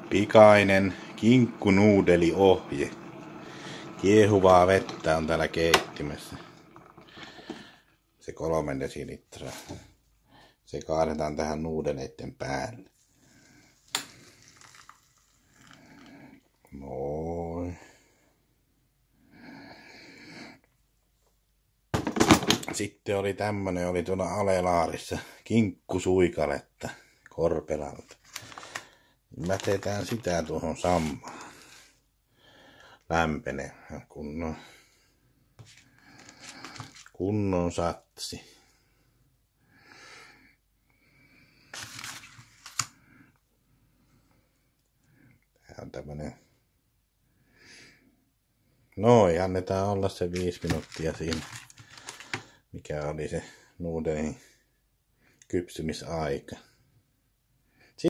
Pikainen kinkkunuudeliohje. Kiehuvaa vettä on täällä keittimessä. Se 3 desilitraa. Se kaadetaan tähän nuudeleiden päälle. Moi. Sitten oli tämmönen, oli tuolla Alelaarissa kinkkusuikaletta Korpelalta. Mätetään sitä tuohon sammaan. Lämpenee kunnon satsi. Tää on tämmönen. Noin, annetaan olla se 5 minuuttia siinä. Mikä oli se nuudelin kypsymisaika.